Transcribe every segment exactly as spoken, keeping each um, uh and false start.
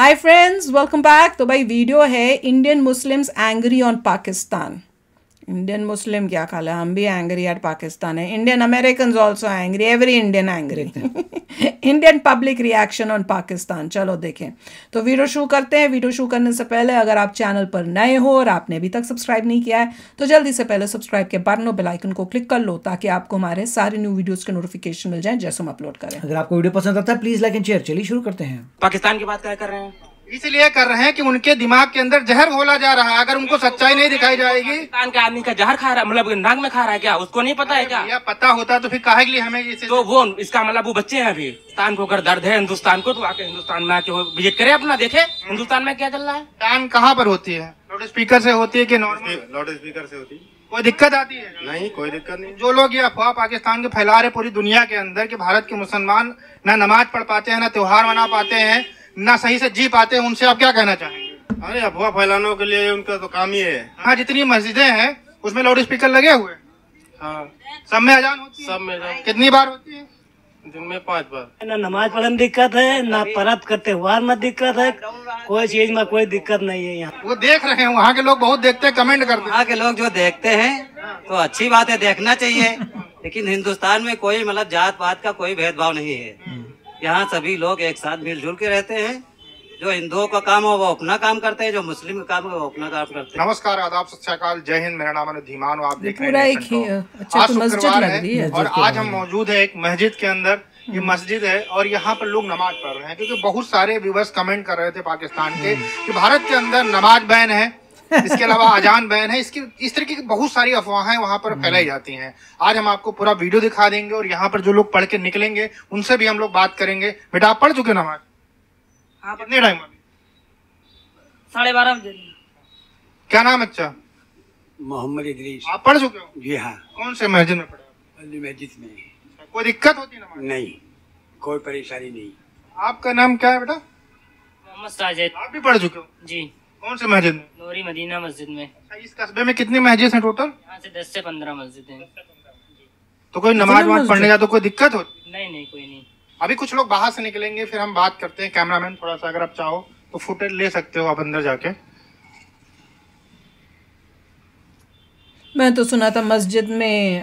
Hi friends, welcome back. तो भाई video है Indian Muslims angry on Pakistan. Indian Muslim क्या खाला, हम भी एंग्री एट पाकिस्तान है। Indian American also angry, every Indian angry. Indian public reaction on Pakistan. चलो देखें, तो वीडियो शुरू करते हैं। वीडियो शुरू करने से पहले अगर आप चैनल पर नए हो और आपने अभी तक सब्सक्राइब नहीं किया है तो जल्दी से पहले सब्सक्राइब के बटन और बेल आइकन को क्लिक कर लो ताकि आपको हमारे सारे न्यू वीडियोस के नोटिफिकेशन मिल जाए जैसे हम अपलोड करें। अगर आपको वीडियो पसंद आता है प्लीज लाइक एंड शेयर। चलिए शुरू करते हैं। पाकिस्तान की बात क्या कर रहे हैं? इसलिए कर रहे हैं कि उनके दिमाग के अंदर जहर घोला जा रहा है। अगर उनको सच्चाई नहीं दिखाई जाएगी, पाकिस्तान के आदमी का जहर खा रहा है, मतलब नाक में खा रहा है क्या? उसको नहीं पता है क्या? या पता होता तो फिर काहे के लिए हमें इसे तो वो इसका मतलब वो बच्चे हैं अभी। हिंदुस्तान को अगर दर्द है हिंदुस्तान को, तो आके हिंदुस्तान में आके विजिट करे, अपना देखे हिंदुस्तान में क्या चल रहा है। कान कहाँ पर होती है? लाउड स्पीकर से होती है कि नॉर्मल लाउड स्पीकर से होती है? कोई दिक्कत आती है? नहीं, कोई दिक्कत नहीं। जो लोग ये अफवाह पाकिस्तान के फैला रहे पूरी दुनिया के अंदर कि भारत के मुसलमान ना नमाज पढ़ पाते हैं, ना त्योहार मना पाते हैं, ना सही से जी पाते हैं, उनसे आप क्या कहना चाहेंगे? अरे अफवाह फैलाने के लिए उनका तो काम ही है। हाँ, जितनी मस्जिदें हैं उसमें लाउड स्पीकर लगे हुए हैं। हाँ, सब में अजान होती है? सब में अजान। कितनी बार होती है? दिन में पांच बार। ना नमाज पढ़ने में दिक्कत है, ना परत का त्योहार में दिक्कत है, कोई चीज में कोई दिक्कत नहीं है। यहाँ वो देख रहे हैं, वहाँ के लोग बहुत देखते हैं, कमेंट करते हैं। वहाँ के लोग जो देखते हैं तो अच्छी बात है, देखना चाहिए। लेकिन हिंदुस्तान में कोई मतलब जात पात का कोई भेदभाव नहीं है। यहाँ सभी लोग एक साथ मिलजुल के रहते हैं। जो हिंदुओं का काम हो वो अपना काम करते हैं, जो मुस्लिम का काम हो वो अपना काम करते हैं। नमस्कार, आदाब, सत श्री अकाल, जय हिंद। मेरा नाम है धीमान, आप देख रहे पूरा हैं एक ही अच्छा आज तो मस्जिद शुक्रवार लग रही है है। और आज हम मौजूद है एक मस्जिद के अंदर। ये मस्जिद है और यहाँ पर लोग नमाज पढ़ रहे हैं, क्योंकि बहुत सारे व्यूअर्स कमेंट कर रहे थे पाकिस्तान के कि भारत के अंदर नमाज बैन है, इसके अलावा अजान बैन है। इसकी इस तरीके की बहुत सारी अफवाहें वहाँ पर फैलाई जाती हैं। आज हम आपको पूरा वीडियो दिखा देंगे और यहाँ पर जो लोग पढ़ के निकलेंगे उनसे भी हम लोग बात करेंगे। बेटा, आप पढ़ चुके नमाज? हाँ, कितने टाइम? साढ़े बारह बजे। क्या नाम? अच्छा, मोहम्मद इदरीस। आप पढ़ चुके हो? जी हाँ, कौन से मस्जिद में पढ़े? अली मस्जिद में। कोई दिक्कत होती है नमाज? नहीं, कोई परेशानी नहीं। आपका नाम क्या है बेटा? मोहम्मद साजिद। आप भी पढ़ चुके हो? जी। कौन से मस्जिद में? नूरी मदीना मस्जिद में। अच्छा, इस कस्बे में कितनी मस्जिद हैं टोटल? यहाँ से दस से पंद्रह मस्जिद हैं। तो कोई नमाज वमाज पढ़ने जा तो कोई दिक्कत होती? नहीं नहीं, कोई नहीं। अभी कुछ लोग बाहर से निकलेंगे, फिर हम बात करते हैं। कैमरामैन थोड़ा सा अगर आप चाहो तो फुटेज ले सकते हो आप अंदर जाके। मैं तो सुना था मस्जिद में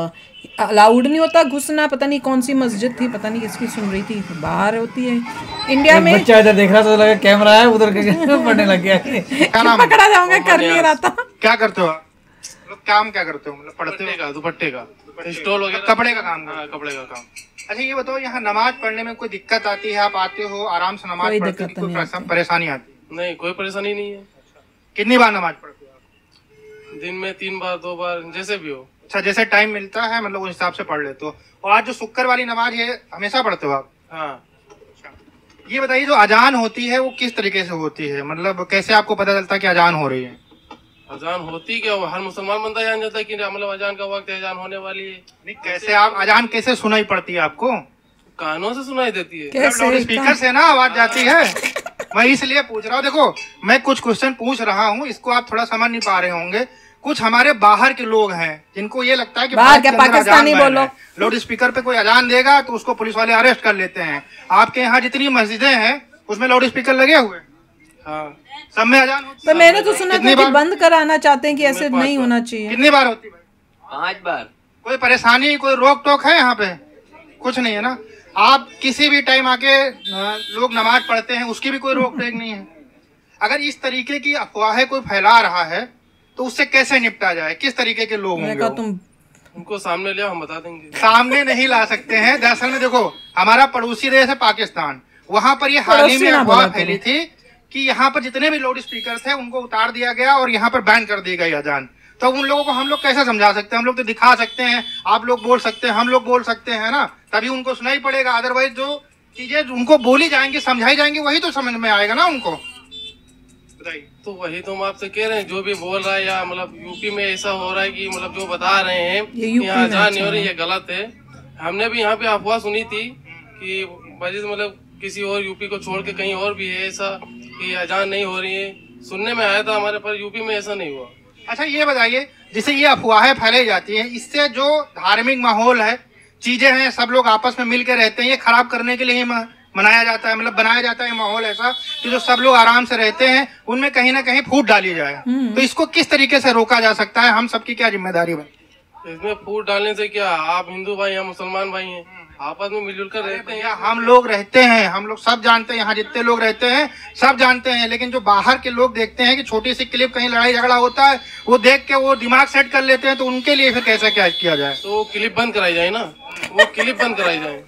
अलाउड नहीं होता घुसना। पता नहीं कौन सी मस्जिद थी, पता नहीं किसकी सुन रही थी, बाहर होती है इंडिया में। बच्चा इधर देख रहा था तो लगा कैमरा है, उधर पढ़ने लग गया। क्या नाम है? पकड़ा जाऊंगा, कर नहीं रहा था। क्या करते हो आप? मतलब काम क्या करते हो? मतलब पढ़ते दुपट्टे हो? का दुपट्टे का स्टॉल वगैरह, कपड़े का काम? हाँ, कपड़े का काम। अच्छा, ये बताओ, यहाँ नमाज पढ़ने में कोई दिक्कत आती है? आप आते हो आराम से नमाज कोई पढ़ते हो, दिक्कत कोई नहीं परेशान- परेशानी आती है? नहीं, कोई परेशानी नहीं है। कितनी बार नमाज पढ़ते हो आप? दिन में तीन बार, दो बार, जैसे भी हो। अच्छा, जैसे टाइम मिलता है मतलब उस हिसाब से पढ़ लेते हो। और आज जो शुक्र वाली नमाज है हमेशा पढ़ते हो आप? हाँ, ये बताइए, जो अजान होती है वो किस तरीके से होती है? मतलब कैसे आपको पता चलता है कि अजान हो रही है? अजान होती क्या, वो हर मुसलमान बंदा जान जाता है कि मतलब अजान का वक्त है, अजान होने वाली है। नहीं, कैसे आप अजान कैसे सुनाई पड़ती है आपको? कानों से सुनाई देती है। कैसे? लाउड स्पीकर से ना आवाज जाती है। मैं इसलिए पूछ रहा हूँ। देखो, मैं कुछ क्वेश्चन पूछ रहा हूँ, इसको आप थोड़ा समझ नहीं पा रहे होंगे। कुछ हमारे बाहर के लोग हैं जिनको ये लगता है कि बाहर भारत के के अंदर पाकिस्तानी अजान बैन बोलो। है। लाउड स्पीकर पे कोई अजान देगा तो उसको पुलिस वाले अरेस्ट कर लेते हैं। आपके यहाँ जितनी मस्जिदें हैं उसमें लाउड स्पीकर लगे हुए हैं? हाँ, सब में अजान होती पर मैंने तो सुना था कितनी कि बार? बंद कराना चाहते हैं कि ऐसे नहीं होना चाहिए। कितनी बार होती है? पांच बार। कोई परेशानी, कोई रोक टोक है यहाँ पे? कुछ नहीं है ना? आप किसी भी टाइम आके अ, लोग नमाज पढ़ते हैं, उसकी भी कोई रोक टोक नहीं है। अगर इस तरीके की अफवाहें कोई फैला रहा है तो उससे कैसे निपटा जाए? किस तरीके के लोग मैंने होंगे कहा वो? तुम उनको सामने ले आओ, हम बता देंगे। सामने नहीं ला सकते हैं। दरअसल में देखो, हमारा पड़ोसी देश है पाकिस्तान, वहां पर ये हाल ही पड़ोसी में ना अफवाह बोला फैली थी कि यहाँ पर जितने भी लाउड स्पीकर थे उनको उतार दिया गया और यहाँ पर बैन कर दी गई अजान। तो उन लोगों को हम लोग कैसे समझा सकते हैं? हम लोग तो दिखा सकते हैं, आप लोग बोल सकते हैं, हम लोग बोल सकते हैं ना, तभी उनको सुनाई पड़ेगा। अदरवाइज जो चीजें उनको बोली जाएंगी, समझाई जाएंगी, वही तो समझ में आएगा ना उनको। बताइए। तो वही तो हम आपसे कह रहे हैं, जो भी बोल रहा है या मतलब यूपी में ऐसा हो रहा है कि मतलब जो बता रहे हैं ये कि यूपी यहाँ में अजान नहीं अच्छा हो रही, ये गलत है। हमने भी यहाँ पे अफवाह सुनी थी कि मस्जिद मतलब किसी और यूपी को छोड़ के कहीं और भी है ऐसा कि अजान नहीं हो रही है। सुनने में आया था हमारे, पर यूपी में ऐसा नहीं हुआ। अच्छा, ये बताइए, जिसे ये अफवाहें फैलाई जाती हैं, इससे जो धार्मिक माहौल है, चीजें हैं, सब लोग आपस में मिल के रहते हैं, ये खराब करने के लिए ही मनाया जाता है, मतलब बनाया जाता है माहौल ऐसा कि जो सब लोग आराम से रहते हैं उनमें कहीं ना कहीं फूट डाली जाए। तो इसको किस तरीके से रोका जा सकता है, हम सबकी क्या जिम्मेदारी बनी? इसमें फूट डालने से क्या, आप हिंदू भाई हैं, मुसलमान भाई हैं, आपस में मिलजुल कर रहते हैं। हम लोग रहते हैं, हम लोग सब जानते हैं, यहाँ जितने लोग रहते हैं सब जानते हैं, लेकिन जो बाहर के लोग देखते हैं कि छोटी सी क्लिप कहीं लड़ाई झगड़ा होता है, वो देख के वो दिमाग सेट कर लेते हैं, तो उनके लिए फिर कैसे क्या किया जाए? तो वो क्लिप बंद कराई जाए ना, वो क्लिप बंद कराई जाए।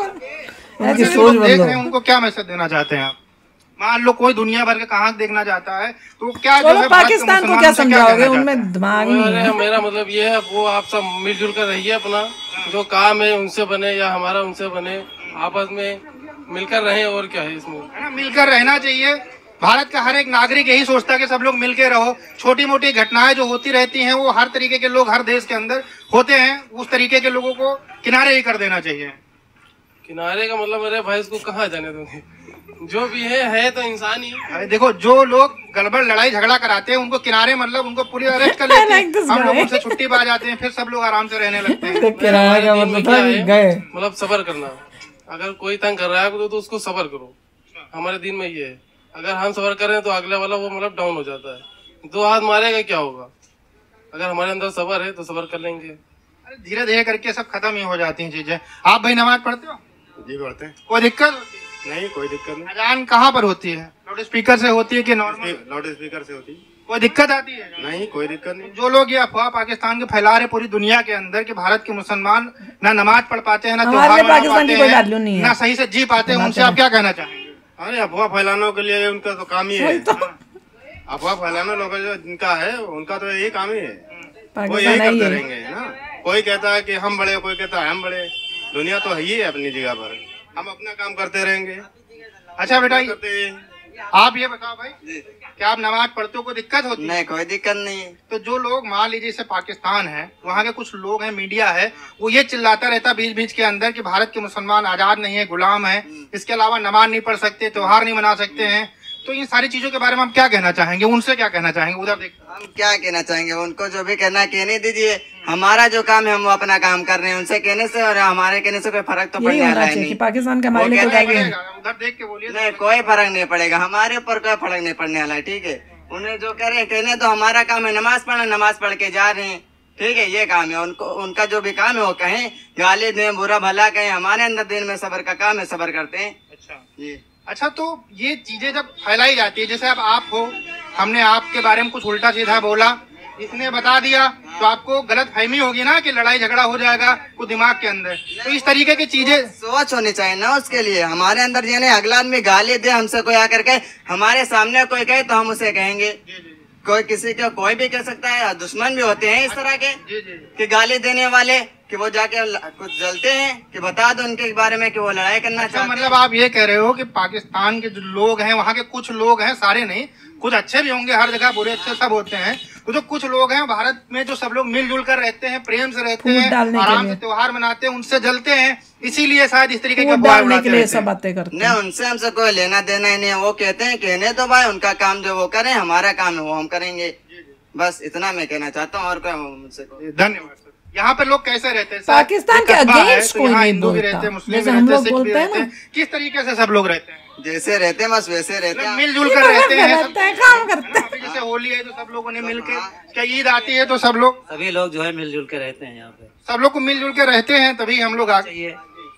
उनकी सोच देख रहे बदलो। हैं, उनको क्या मैसेज देना चाहते हैं आप? मान लो कोई दुनिया भर के कहाँ देखना चाहता है तो क्या जो चलो है भारत के पाकिस्तान को मुसलमानों क्या से समझाओगे, कहना उनमें चाहते हैं? दिमाग नहीं है। मेरा मेरा मतलब ये है, वो आप सब मिलजुल कर रहिए, अपना जो काम है उनसे बने या हमारा उनसे बने, आपस में मिलकर रहें, और क्या है इसमें। है ना, मिलकर रहना चाहिए। भारत का हर एक नागरिक यही सोचता है कि सब लोग मिलकर रहो। छोटी मोटी घटनाएं जो होती रहती हैं वो हर तरीके के लोग हर देश के अंदर होते हैं, उस तरीके के लोगों को किनारे ही कर देना चाहिए। किनारे का मतलब मेरे भाई इसको कहाँ जाने दोगे, जो भी है है तो इंसान ही। अरे देखो, जो लोग गड़बड़ लड़ाई झगड़ा कराते हैं उनको किनारे मतलब उनको पूरी अरेस्ट कर लेते हैं, हम लोग उनसे छुट्टी पा जाते हैं, फिर सब लोग आराम से रहने लगते हैं। किराया का मतलब था कि गए। मतलब सबर करना, अगर कोई तंग कर रहा है तो, तो उसको सबर करो। हमारे दिन में ये है, अगर हम सबर करें तो अगले वाला वो मतलब डाउन हो जाता है। दो हाथ मारेगा क्या होगा, अगर हमारे अंदर सबर है तो सबर कर लेंगे। अरे धीरे धीरे करके सब खत्म ही हो जाती हैं चीजें। आप भाई नमाज पढ़ते हो? जी पढ़ते हैं। कोई दिक्कत होती है? नहीं, कोई दिक्कत नहीं। अजान कहाँ पर होती है? लाउड स्पीकर से होती है कि नॉर्मल? लाउड स्पीकर से होती है। कोई दिक्कत आती है? नहीं, कोई दिक्कत नहीं। जो लोग ये अफवाह पाकिस्तान के फैला रहे पूरी दुनिया के अंदर कि भारत के मुसलमान ना नमाज पढ़ पाते हैं, ना त्योहार मना पाकिस्तान की कोई पाते वैल्यू नहीं हैं, है, ना सही से जी पाते हैं, उनसे आप क्या कहना चाहेंगे? अरे अफवाह फैलाने के लिए उनका तो काम ही है। अफवाह फैलाना लोग जो जिनका है उनका तो यही काम ही है, वो यही करते रहेंगे ना। कोई कहता है कि हम बड़े, कोई कहता है हम बड़े। दुनिया तो है ही है अपनी जगह पर, हम अपना काम करते रहेंगे। अच्छा बेटा, आप ये बताओ भाई, क्या आप नमाज पढ़ते हो, कोई दिक्कत होती है? नहीं, कोई दिक्कत नहीं है। तो जो लोग मान लीजिए जैसे पाकिस्तान है, वहाँ के कुछ लोग हैं, मीडिया है, वो ये चिल्लाता रहता बीच बीच के अंदर कि भारत के मुसलमान आजाद नहीं है, गुलाम है, इसके अलावा नमाज नहीं पढ़ सकते, त्योहार नहीं मना सकते हैं। तो इन सारी चीजों के बारे में हम क्या कहना चाहेंगे, उनसे क्या कहना चाहेंगे? उधर देख, हम क्या कहना चाहेंगे, उनको जो भी कहना है कहने दीजिए। हमारा जो काम है हम वो अपना काम कर रहे हैं, उनसे कहने से और हमारे कहने से कोई फर्क तो पड़ने वाला है नहीं। पाकिस्तान का हमारे लिए उधर देख के बोलिए। नहीं, कोई फर्क नहीं पड़ेगा, हमारे ऊपर कोई फर्क नहीं पड़ने वाला है। ठीक है, उन्हें जो कह रहे हैं कहने तो, हमारा काम है नमाज पढ़ना, नमाज पढ़ के जा रहे हैं। ठीक है, ये काम है उनको, उनका जो भी काम है वो कहें, गाली दें, बुरा भला कहें, हमारे अंदर दिन में सबर का काम है, सबर करते हैं। अच्छा जी। अच्छा, तो ये चीजें जब फैलाई जाती है, जैसे अब आप हो, हमने आपके बारे में कुछ उल्टा सीधा बोला, इसने बता दिया, तो आपको गलत फहमी होगी ना कि लड़ाई झगड़ा हो जाएगा कुछ दिमाग के अंदर। तो इस तरीके की चीजें सोच होनी चाहिए ना उसके लिए। हमारे अंदर यानी अगला आदमी गाली दे, हमसे कोई आकर कहे, हमारे सामने कोई कहे तो हम उसे कहेंगे। कोई किसी का कोई भी कह सकता है, दुश्मन भी होते हैं इस तरह के कि गाली देने वाले, कि वो जाके कुछ जलते हैं कि बता दो उनके बारे में कि वो लड़ाई करना अच्छा, चाहते हैं। मतलब आप ये कह रहे हो कि पाकिस्तान के जो लोग हैं, वहाँ के कुछ लोग हैं, सारे नहीं, कुछ अच्छे भी होंगे, हर जगह बुरे अच्छे सब होते हैं, तो जो कुछ लोग हैं भारत में जो सब लोग मिलजुल कर रहते हैं, प्रेम से रहते हैं, आराम से त्योहार मनाते हैं, उनसे जलते हैं, इसीलिए शायद इस तरीके के अफवाह उड़ाते रहते हैं। नहीं, उनसे हमसे कोई लेना देना ही नहीं है। वो कहते हैं कहने तो भाई, उनका काम जो वो करें, हमारा काम है वो हम करेंगे। बस इतना मैं कहना चाहता हूँ, और क्या मुझसे। धन्यवाद। यहाँ पे लोग कैसे रहते हैं? पाकिस्तान के अगेंस्ट कोई नहीं हिंदू भी रहते हैं, मुस्लिम भी रहते हैं, सिख भी रहते हैं, किस तरीके से सब लोग रहते हैं? जैसे रहते हैं बस वैसे रहते हैं, मिलजुल कर रहते हैं, काम करते हैं। जैसे होली है तो सब लोगों ने मिलकर, क्या ईद आती है तो सब लोग सभी लोग जो है मिलजुल के रहते हैं यहाँ पे, सब लोग को मिलजुल के रहते हैं, तभी हम लोग आगे।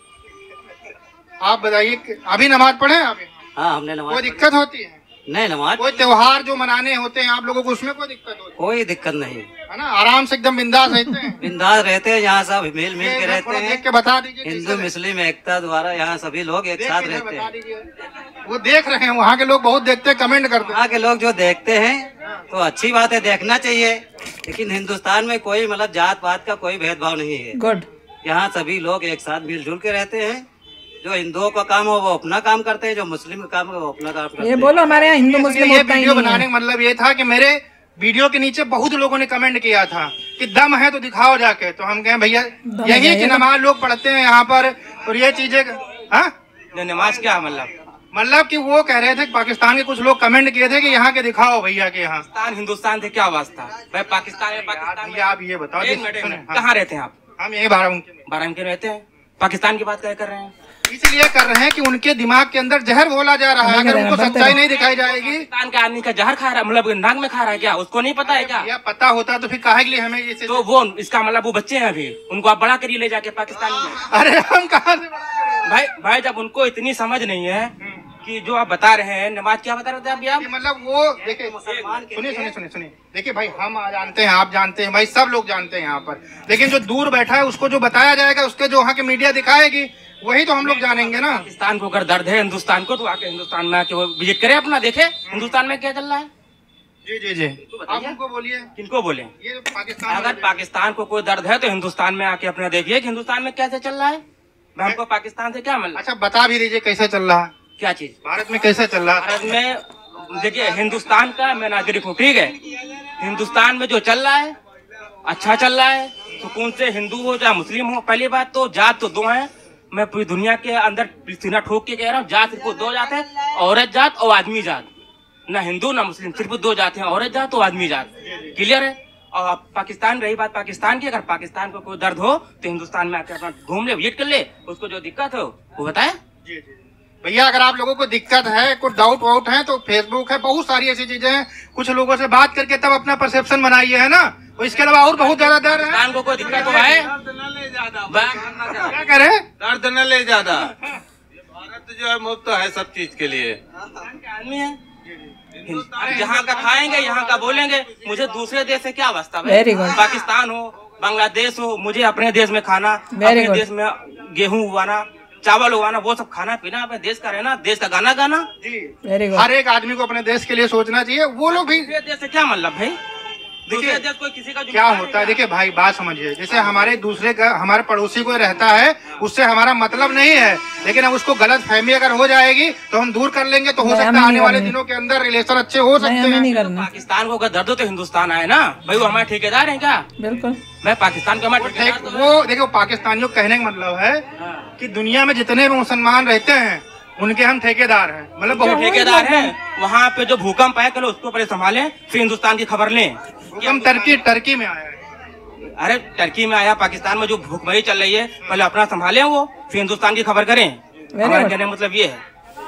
आप बताइए, अभी नमाज पढ़े आप? हाँ, हमने नमाज। कोई दिक्कत होती है? नहीं, नमाज कोई त्योहार जो मनाने होते हैं आप लोगों को, उसमें कोई दिक्कत होती है? कोई दिक्कत नहीं है ना, आराम से एकदम बिंदास रहते हैं। बिंदास रहते हैं, यहाँ सब मिल मिल के रहते हैं। देख के बता दीजिए, हिंदू मुस्लिम एकता द्वारा यहाँ सभी लोग एक साथ रहते हैं। वो देख रहे हैं, वहाँ के लोग बहुत देखते हैं, कमेंट करते हैं। वहाँ के लोग जो देखते हैं तो अच्छी बात है, देखना चाहिए, लेकिन हिंदुस्तान में कोई मतलब जात पात का कोई भेदभाव नहीं है। गुड। यहाँ सभी लोग एक साथ मिलजुल के रहते हैं। जो हिंदुओं का काम हो वो अपना काम करते हैं, जो मुस्लिम का काम हो वो अपना काम करते हैं। ये बोलो हमारे यहाँ हिंदू मुस्लिम ये होता ही वीडियो नहीं बनाने है। का मतलब ये था कि मेरे वीडियो के नीचे बहुत लोगों ने कमेंट किया था कि दम है तो दिखाओ जाके, तो हम कहें भैया यही कि नमाज लोग पढ़ते हैं यहाँ पर, और ये चीजें। हाँ, नमाज क्या मतलब मतलब कि वो कह रहे थे, पाकिस्तान के कुछ लोग कमेंट किए थे कि यहाँ के दिखाओ भैया के यहाँ। पाकिस्तान हिंदुस्तान से क्या वास्ता भाई? पाकिस्तान है, पाकिस्तान भैया आप ये बताओ, कहाँ रहते हैं आप? हम यही बाराबंकी में बाराबंकी में रहते हैं, पाकिस्तान की बात क्या कर रहे हैं? इसलिए कर रहे हैं कि उनके दिमाग के अंदर जहर घोला जा रहा है। अगर उनको सच्चाई नहीं दिखाई जाएगी, पाकिस्तान के आदमी का जहर खा रहा है, मतलब नाक में खा रहा है क्या? उसको नहीं पता है क्या? या पता होता तो फिर काहे के लिए हमें ये? तो वो इसका मतलब वो बच्चे हैं अभी, उनको आप बड़ा करिए ले जाके पाकिस्तान में। अरे हम कहाँ से बड़ा करें? भाई भाई जब उनको इतनी समझ नहीं है कि जो आप बता रहे हैं, नमाज क्या बता रहे थे अभी आप? मतलब वो देखिए, सुनिए सुनिए सुनिए सुनिए देखिए भाई, हम जानते हैं, आप जानते हैं भाई, सब लोग जानते हैं यहाँ पर, लेकिन जो दूर बैठा है उसको जो बताया जाएगा, उसके जो वहाँ की मीडिया दिखाएगी, वही तो हम लोग जानेंगे ना। पाकिस्तान को अगर दर्द है हिंदुस्तान को, तो आके हिंदुस्तान में आके विजिट करे, अपना देखे हिंदुस्तान में क्या चल रहा है। जी जी जी, आप उनको बोलिए। किनको बोले? ये पाकिस्तान, अगर पाकिस्तान को कोई दर्द है तो हिंदुस्तान में आके अपना देखिए कि हिंदुस्तान में कैसे चल रहा है। हमको पाकिस्तान से क्या मिला? अच्छा बता भी दीजिए कैसे चल रहा है, क्या चीज भारत में कैसे चल रहा है? भारत में देखिए, हिंदुस्तान का मैं नागरिक हूँ, ठीक है। हिंदुस्तान में जो चल रहा है अच्छा चल रहा है, सुकून से हिंदू हो चाहे मुस्लिम हो। पहली बात तो जात तो दो हैं, मैं पूरी दुनिया के अंदर सीना ठोक के कह रहा हूँ, जात सिर्फ दो जात है, औरत जात और आदमी जात, ना हिंदू ना मुस्लिम, सिर्फ दो जात हैं, औरत जात और आदमी जात। क्लियर है? और पाकिस्तान, रही बात पाकिस्तान की, अगर पाकिस्तान को कोई दर्द हो तो हिंदुस्तान में आकर अपना घूम ले, विजिट कर ले, उसको जो दिक्कत हो वो बताए। भैया अगर आप लोगों को दिक्कत है, कुछ डाउट वाउट है, तो फेसबुक है, बहुत सारी ऐसी चीजें हैं, कुछ लोगों से बात करके तब अपना परसेप्शन बनाइए, है ना। और इसके अलावा और बहुत ज्यादा दर्द है, पाकिस्तान को कोई दिक्कत तो है, क्या करे, दर्द न ले ज्यादा। भारत जो है मुफ्त है सब चीज के लिए, आदमी है, जहाँ का खाएंगे यहाँ का बोलेंगे। मुझे दूसरे देश से क्या वास्ता है? पाकिस्तान हो, बांग्लादेश हो, मुझे अपने देश में खाना, अपने देश में गेहूं उगाना, चावल उगाना, वो सब खाना पीना, अपने देश का रहना, देश का गाना गाना। जी, हर एक आदमी को अपने देश के लिए सोचना चाहिए। वो लोग भी देश से क्या मतलब भाई? देखिए कोई किसी का क्या होता है, देखिए भाई बात समझिए, जैसे हमारे दूसरे का, हमारे पड़ोसी कोई रहता है, उससे हमारा मतलब नहीं है, लेकिन अब उसको गलत फहमी अगर हो जाएगी तो हम दूर कर लेंगे, तो हो सकता है आने वाले दिनों के अंदर रिलेशन अच्छे हो सकते हैं। पाकिस्तान को अगर दर्द हो तो हिंदुस्तान आए ना भाई, वो हमारे ठेकेदार है क्या? बिल्कुल, मैं पाकिस्तान का वो देखो, पाकिस्तानियों कहने का मतलब है कि दुनिया में जितने भी मुसलमान रहते हैं उनके हम ठेकेदार हैं, मतलब बहुत ठेकेदार हैं। वहाँ पे जो भूकंप आया, कल उसको पहले संभालें, फिर हिंदुस्तान की खबर लें। भूकंप टर्की टर्की में आया है। अरे टर्की में आया, पाकिस्तान में जो भूखमरी चल रही है, पहले अपना संभालें वो, फिर हिंदुस्तान की खबर करें। हमारा कहने का मतलब ये है।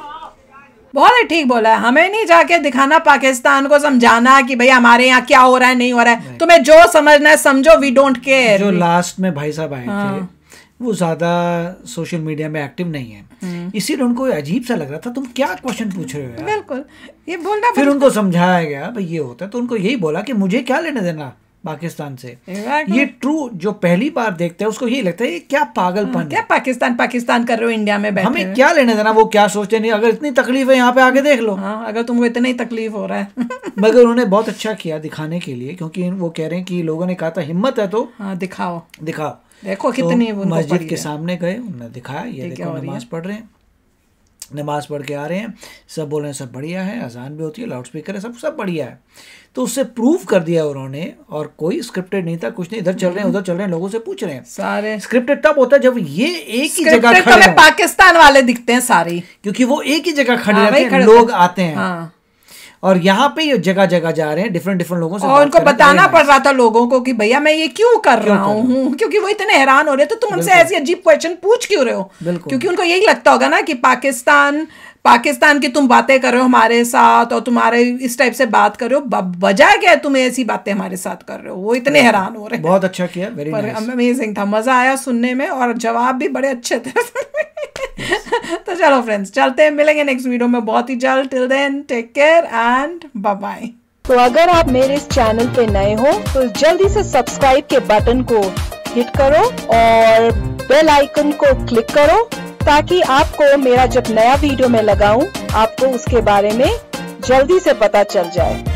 बहुत ही ठीक बोला है, हमें नहीं जाके दिखाना पाकिस्तान को, समझाना कि भैया हमारे यहाँ क्या हो रहा है, नहीं हो रहा है, तुम्हें जो समझना है समझो, वी डोंट केयर। जो लास्ट में भाई साहब आए थे वो ज्यादा सोशल मीडिया में एक्टिव नहीं है, इसीलिए उनको अजीब सा लग रहा था, तुम क्या क्वेश्चन पूछ रहे हो यार? बिल्कुल, ये बोलना। फिर उनको समझाया गया भाई ये होता है, तो उनको यही बोला कि मुझे क्या लेने देना पाकिस्तान से। ये ट्रू जो पहली बार देखते हैं उसको यही लगता है ये क्या पागलपन, क्या पाकिस्तान पाकिस्तान कर रहे हो इंडिया में बैठे, हमें क्या लेने देना, वो क्या सोचते नहीं। अगर इतनी तकलीफ है यहाँ पे आके देख लो। हाँ, अगर तुमको इतना ही तकलीफ हो रहा है मगर उन्होंने बहुत अच्छा किया दिखाने के लिए, क्योंकि वो कह रहे हैं कि लोगों ने कहा था हिम्मत है तो हाँ दिखाओ दिखाओ। देखो कितनी तो मस्जिद के सामने गए, उन्होंने दिखाया, ये देखो नमाज पढ़ रहे हैं, नमाज पढ़ के आ रहे हैं, सब बोल रहे हैं सब बढ़िया है, अजान भी होती है, लाउड स्पीकर है, सब सब बढ़िया है। तो उससे प्रूव कर दिया उन्होंने, और कोई स्क्रिप्टेड नहीं था, कुछ नहीं, इधर चल रहे हैं उधर चल रहे हैं, लोगों से पूछ रहे हैं। सारे स्क्रिप्टेड तब होता है जब ये एक ही जगह खड़े हैं, पाकिस्तान वाले दिखते हैं सारे, क्योंकि वो एक ही जगह खड़े रहते हैं, लोग आते हैं, और यहाँ पे ये जगह जगह जा रहे हैं डिफरेंट डिफरेंट लोगों से, और उनको बताना पड़ रहा था लोगों को कि भैया मैं ये क्यों कर रहा हूँ, क्योंकि वो इतने हैरान हो रहे तो तुम हमसे ऐसी अजीब क्वेश्चन पूछ क्यों रहे हो, क्योंकि उनको यही लगता होगा ना कि पाकिस्तान पाकिस्तान की तुम बातें कर रहे हो हमारे साथ, और तुम्हारे इस टाइप से बात कर रहे हो, वजह क्या है तुम ऐसी बातें हमारे साथ कर रहे हो, वो इतने हैरान हो रहे हैं। बहुत अच्छा किया, वेरी नाइस, अमेजिंग था, मजा आया सुनने में, और जवाब भी बड़े अच्छे थे तो चलो फ्रेंड्स चलते हैं, मिलेंगे नेक्स्ट वीडियो में बहुत ही जल्द। Till then take care and bye bye. तो अगर आप मेरे इस चैनल पे नए हो तो जल्दी से सब्सक्राइब के बटन को हिट करो और बेल आइकन को क्लिक करो, ताकि आपको मेरा जब नया वीडियो मैं लगाऊं आपको उसके बारे में जल्दी से पता चल जाए।